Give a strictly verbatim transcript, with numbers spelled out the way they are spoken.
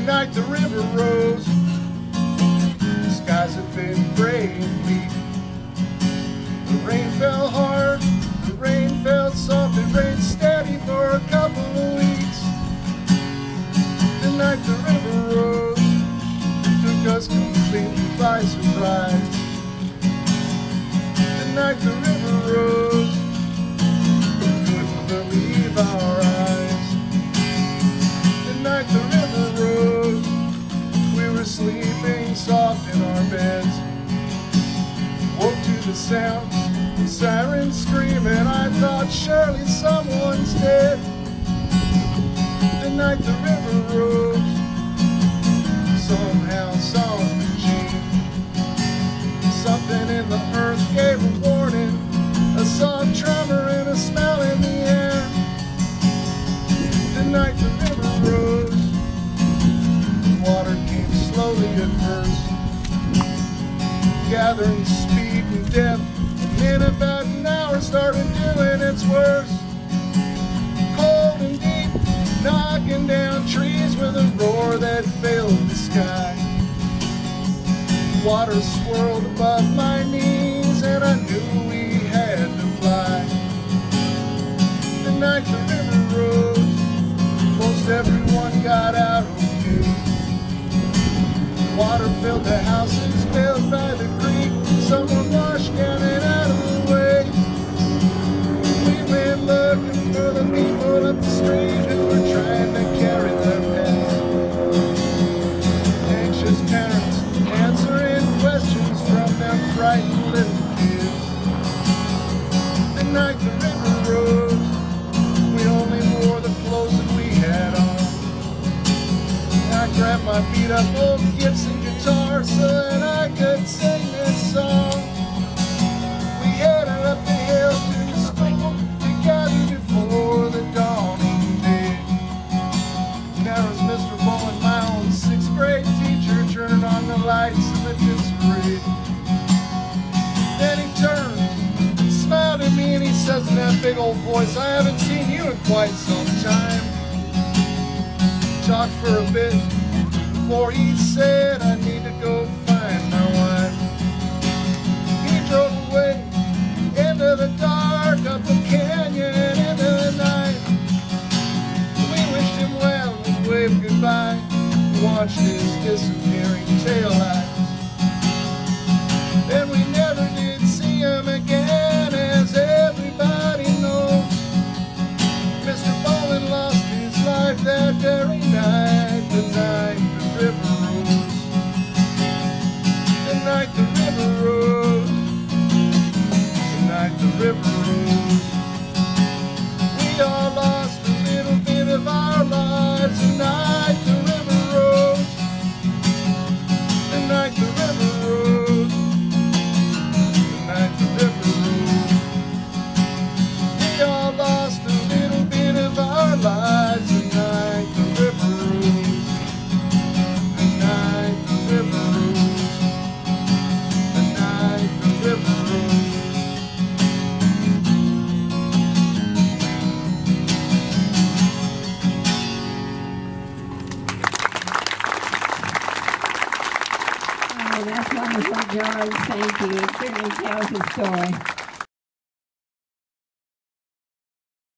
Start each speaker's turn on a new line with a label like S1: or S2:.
S1: night the river rose. The skies had been gray and bleak. The rain fell hard, the rain fell soft, it rained steady for a couple of weeks. The night the river rose took us completely by surprise. The night the river rose, we couldn't believe our eyes. The night the river rose, we were sleeping soft in our beds. Woke to the sound of sirens screaming, I thought surely someone's dead. The night the river rose, somehow something changed. Something in the earth gave a warning, a soft tremor and a smell in the air. The night the river rose, the water came slowly at first, gathering speed and depth, and in about an hour started doing its worst. Cold and deep, knocking down trees with a roar that filled the sky. Water swirled above my knees and I knew we had to fly. The night the river rose, most everyone got out okay. Water filled the houses built by the creek, some were washed down and out of the way. We went looking for the people up the street who were trying to carry their pets. Anxious parents answering questions from their frightened little kids. The night the river rose, we only wore the clothes that we had on. I grabbed my beat up old Gibson guitar so that I could sing this song. We headed up the hill to the school together before the dawning day. There was Mister Boland, my own sixth grade teacher, turning on the lights in the disarray. Then he turned, smiled at me, and he says in that big old voice, I haven't seen you in quite some time. Talked for a bit before he said, I need to go find my wife. He drove away into the dark, up the canyon and into the night. We wished him well and waved goodbye, watched his disappearing tail lights. And we never did see him again, as everybody knows. Mister Boland lost his life that very night, the night the river rose. The night the river rose, the night the river rose. We all lost a little bit of our lives, the night the river rose. The night the river rose, the night the river rose. We all lost a little bit of our lives, the night the river rose. The night the river rose, the night the river rose.
S2: Oh, that's wonderful, George. Thank you. It certainly tells a story.